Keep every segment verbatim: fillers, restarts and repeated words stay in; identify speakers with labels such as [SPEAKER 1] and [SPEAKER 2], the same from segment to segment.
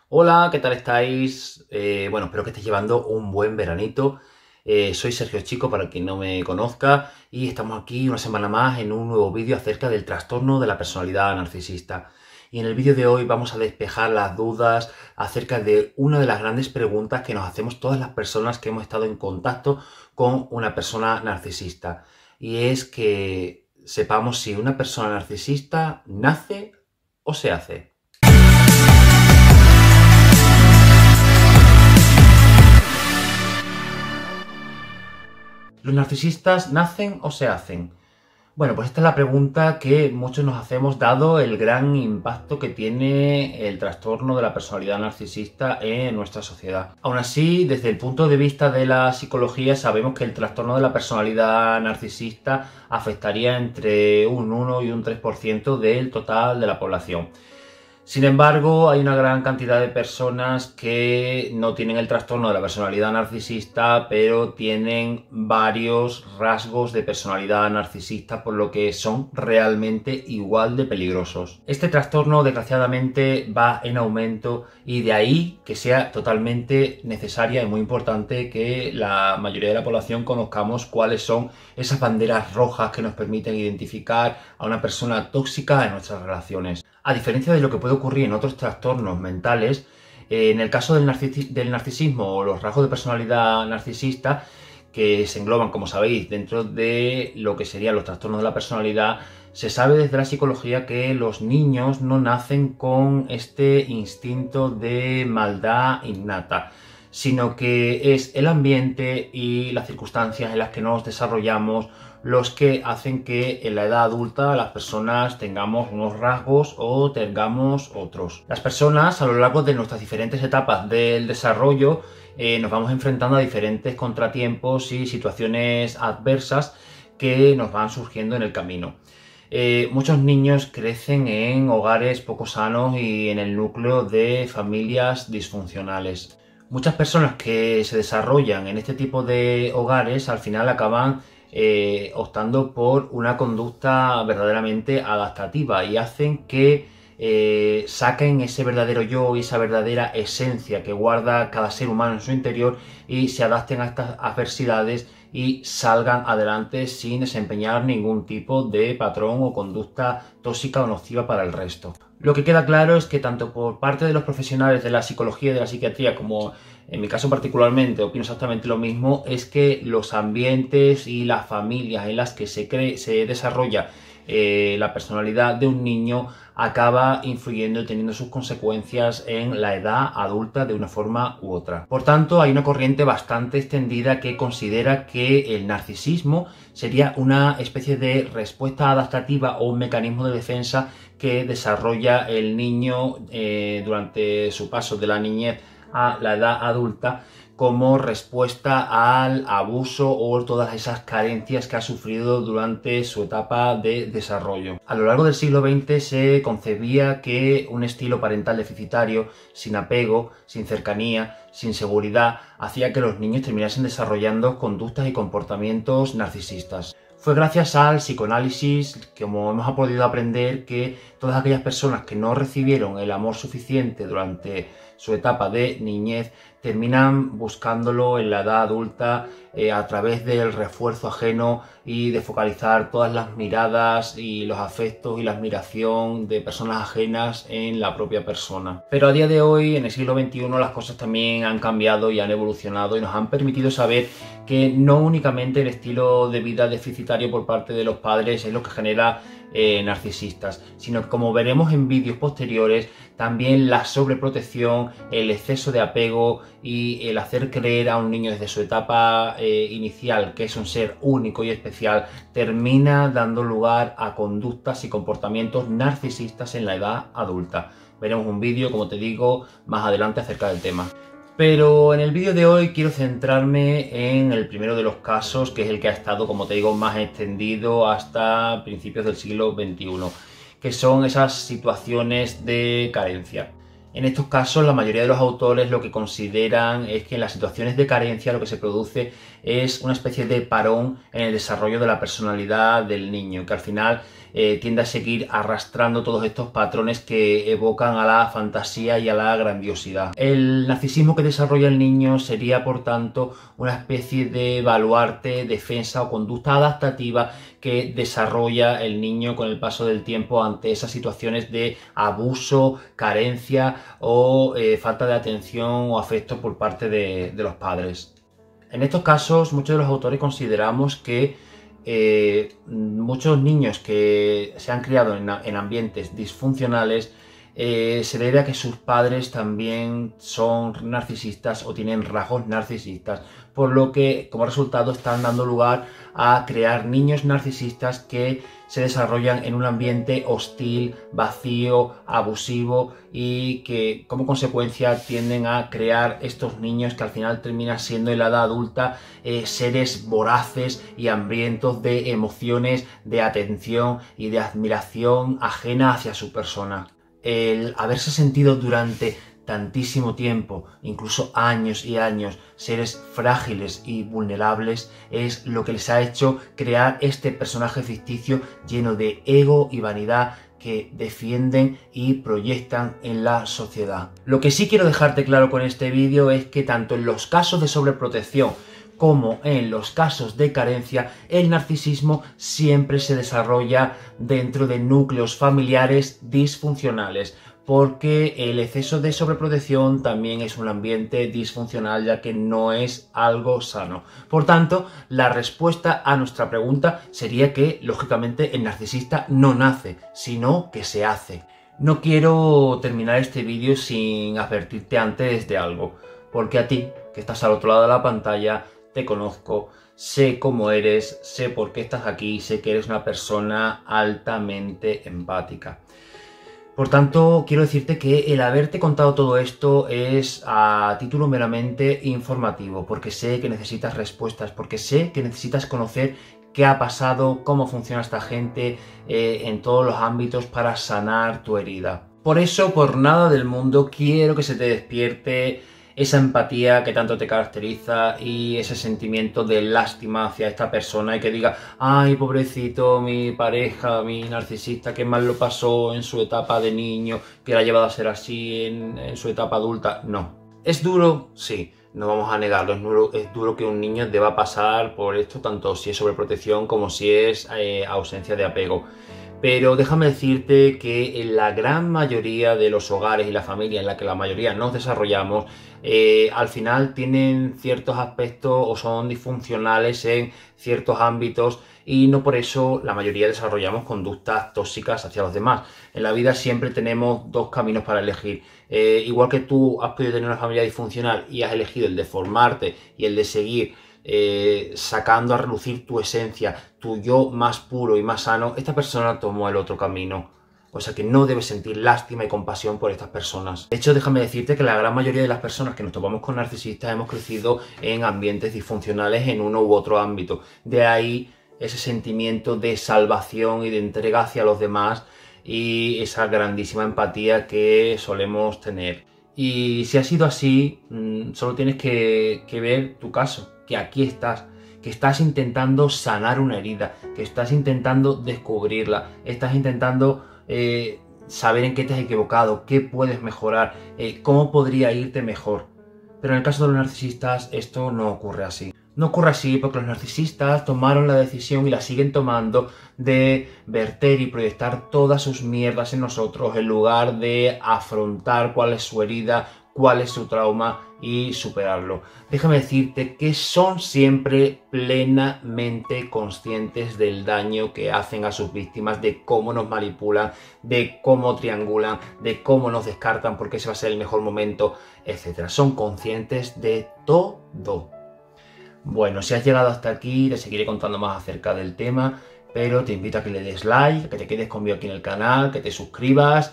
[SPEAKER 1] Hola, ¿qué tal estáis? Eh, bueno, espero que estéis llevando un buen veranito. Eh, soy Sergio Chico, para quien no me conozca, y estamos aquí una semana más en un nuevo vídeo acerca del trastorno de la personalidad narcisista. Y en el vídeo de hoy vamos a despejar las dudas acerca de una de las grandes preguntas que nos hacemos todas las personas que hemos estado en contacto con una persona narcisista. Y es que sepamos si una persona narcisista nace o se hace. ¿Los narcisistas nacen o se hacen? Bueno, pues esta es la pregunta que muchos nos hacemos dado el gran impacto que tiene el trastorno de la personalidad narcisista en nuestra sociedad. Aún así, desde el punto de vista de la psicología, sabemos que el trastorno de la personalidad narcisista afectaría entre un uno y un tres por ciento del total de la población. Sin embargo, hay una gran cantidad de personas que no tienen el trastorno de la personalidad narcisista, pero tienen varios rasgos de personalidad narcisista, por lo que son realmente igual de peligrosos. Este trastorno, desgraciadamente, va en aumento y de ahí que sea totalmente necesaria y muy importante que la mayoría de la población conozcamos cuáles son esas banderas rojas que nos permiten identificar a una persona tóxica en nuestras relaciones. A diferencia de lo que puede ocurrir en otros trastornos mentales, eh, en el caso del, narcis del narcisismo o los rasgos de personalidad narcisista, que se engloban, como sabéis, dentro de lo que serían los trastornos de la personalidad, se sabe desde la psicología que los niños no nacen con este instinto de maldad innata, sino que es el ambiente y las circunstancias en las que nos desarrollamos los que hacen que en la edad adulta las personas tengamos unos rasgos o tengamos otros. Las personas, a lo largo de nuestras diferentes etapas del desarrollo, eh, nos vamos enfrentando a diferentes contratiempos y situaciones adversas que nos van surgiendo en el camino. Eh, muchos niños crecen en hogares poco sanos y en el núcleo de familias disfuncionales. Muchas personas que se desarrollan en este tipo de hogares al final acaban eh, optando por una conducta verdaderamente adaptativa y hacen que eh, saquen ese verdadero yo y esa verdadera esencia que guarda cada ser humano en su interior y se adapten a estas adversidades y salgan adelante sin desempeñar ningún tipo de patrón o conducta tóxica o nociva para el resto. Lo que queda claro es que tanto por parte de los profesionales de la psicología y de la psiquiatría, como en mi caso particularmente opino exactamente lo mismo, es que los ambientes y las familias en las que se, cree, se desarrolla eh, la personalidad de un niño acaba influyendo y teniendo sus consecuencias en la edad adulta de una forma u otra. Por tanto, hay una corriente bastante extendida que considera que el narcisismo sería una especie de respuesta adaptativa o un mecanismo de defensa que desarrolla el niño eh, durante su paso de la niñez a la edad adulta como respuesta al abuso o todas esas carencias que ha sufrido durante su etapa de desarrollo. A lo largo del siglo veinte se concebía que un estilo parental deficitario, sin apego, sin cercanía, sin seguridad, hacía que los niños terminasen desarrollando conductas y comportamientos narcisistas. Fue gracias al psicoanálisis, como hemos podido aprender, que todas aquellas personas que no recibieron el amor suficiente durante su etapa de niñez terminan buscándolo en la edad adulta eh, a través del refuerzo ajeno y de focalizar todas las miradas y los afectos y la admiración de personas ajenas en la propia persona. Pero a día de hoy, en el siglo veintiuno, las cosas también han cambiado y han evolucionado y nos han permitido saber que no únicamente el estilo de vida deficitario por parte de los padres es lo que genera eh, narcisistas, sino que, como veremos en vídeos posteriores, también la sobreprotección, el exceso de apego y el hacer creer a un niño desde su etapa eh, inicial que es un ser único y especial termina dando lugar a conductas y comportamientos narcisistas en la edad adulta. Veremos un vídeo, como te digo, más adelante acerca del tema. Pero en el vídeo de hoy quiero centrarme en el primero de los casos, que es el que ha estado, como te digo, más extendido hasta principios del siglo veintiuno, que son esas situaciones de carencia. En estos casos, la mayoría de los autores lo que consideran es que en las situaciones de carencia lo que se produce es una especie de parón en el desarrollo de la personalidad del niño, que al final eh, tiende a seguir arrastrando todos estos patrones que evocan a la fantasía y a la grandiosidad. El narcisismo que desarrolla el niño sería, por tanto, una especie de baluarte, defensa o conducta adaptativa que desarrolla el niño con el paso del tiempo ante esas situaciones de abuso, carencia o eh, falta de atención o afecto por parte de, de los padres. En estos casos, muchos de los autores consideramos que eh, muchos niños que se han criado en, en ambientes disfuncionales eh, se debe a que sus padres también son narcisistas o tienen rasgos narcisistas, por lo que como resultado están dando lugar a crear niños narcisistas que se desarrollan en un ambiente hostil, vacío, abusivo y que como consecuencia tienden a crear estos niños que al final terminan siendo en la edad adulta eh, seres voraces y hambrientos de emociones, de atención y de admiración ajena hacia su persona. El haberse sentido durante tantísimo tiempo, incluso años y años, seres frágiles y vulnerables es lo que les ha hecho crear este personaje ficticio lleno de ego y vanidad que defienden y proyectan en la sociedad. Lo que sí quiero dejarte claro con este vídeo es que tanto en los casos de sobreprotección como en los casos de carencia, el narcisismo siempre se desarrolla dentro de núcleos familiares disfuncionales, porque el exceso de sobreprotección también es un ambiente disfuncional, ya que no es algo sano. Por tanto, la respuesta a nuestra pregunta sería que, lógicamente, el narcisista no nace, sino que se hace. No quiero terminar este vídeo sin advertirte antes de algo, porque a ti, que estás al otro lado de la pantalla, te conozco, sé cómo eres, sé por qué estás aquí, sé que eres una persona altamente empática. Por tanto, quiero decirte que el haberte contado todo esto es a título meramente informativo, porque sé que necesitas respuestas, porque sé que necesitas conocer qué ha pasado, cómo funciona esta gente eh, en todos los ámbitos para sanar tu herida. Por eso, por nada del mundo, quiero que se te despierte esa empatía que tanto te caracteriza y ese sentimiento de lástima hacia esta persona y que diga, ay, pobrecito, mi pareja, mi narcisista, qué mal lo pasó en su etapa de niño, que la ha llevado a ser así en, en su etapa adulta. No. ¿Es duro? Sí, no vamos a negarlo. Es duro, es duro que un niño deba pasar por esto, tanto si es sobreprotección como si es eh, ausencia de apego. Pero déjame decirte que en la gran mayoría de los hogares y la familia en la que la mayoría nos desarrollamos, eh, al final tienen ciertos aspectos o son disfuncionales en ciertos ámbitos y no por eso la mayoría desarrollamos conductas tóxicas hacia los demás. En la vida siempre tenemos dos caminos para elegir. Eh, igual que tú has podido tener una familia disfuncional y has elegido el de formarte y el de seguir Eh, sacando a relucir tu esencia, tu yo más puro y más sano, esta persona tomó el otro camino. O sea que no debes sentir lástima y compasión por estas personas. De hecho, déjame decirte que la gran mayoría de las personas que nos topamos con narcisistas hemos crecido en ambientes disfuncionales en uno u otro ámbito. De ahí ese sentimiento de salvación y de entrega hacia los demás y esa grandísima empatía que solemos tener. Y si ha sido así, solo tienes que, que ver tu caso, que aquí estás, que estás intentando sanar una herida, que estás intentando descubrirla, estás intentando eh, saber en qué te has equivocado, qué puedes mejorar, eh, cómo podría irte mejor. Pero en el caso de los narcisistas esto no ocurre así. No ocurre así porque los narcisistas tomaron la decisión y la siguen tomando de verter y proyectar todas sus mierdas en nosotros en lugar de afrontar cuál es su herida, cuál es su trauma y superarlo. Déjame decirte que son siempre plenamente conscientes del daño que hacen a sus víctimas, de cómo nos manipulan, de cómo triangulan, de cómo nos descartan porque ese va a ser el mejor momento, etcétera. Son conscientes de todo. Bueno, si has llegado hasta aquí, te seguiré contando más acerca del tema, pero te invito a que le des like, que te quedes conmigo aquí en el canal, que te suscribas,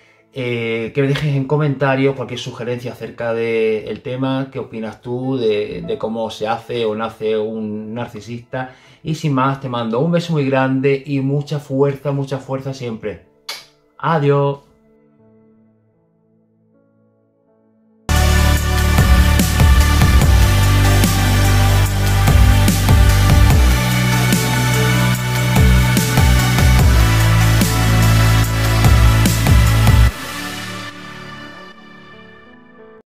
[SPEAKER 1] eh, que me dejes en comentarios cualquier sugerencia acerca del tema, qué opinas tú de, de cómo se hace o nace un narcisista. Y sin más, te mando un beso muy grande y mucha fuerza, mucha fuerza siempre. Adiós.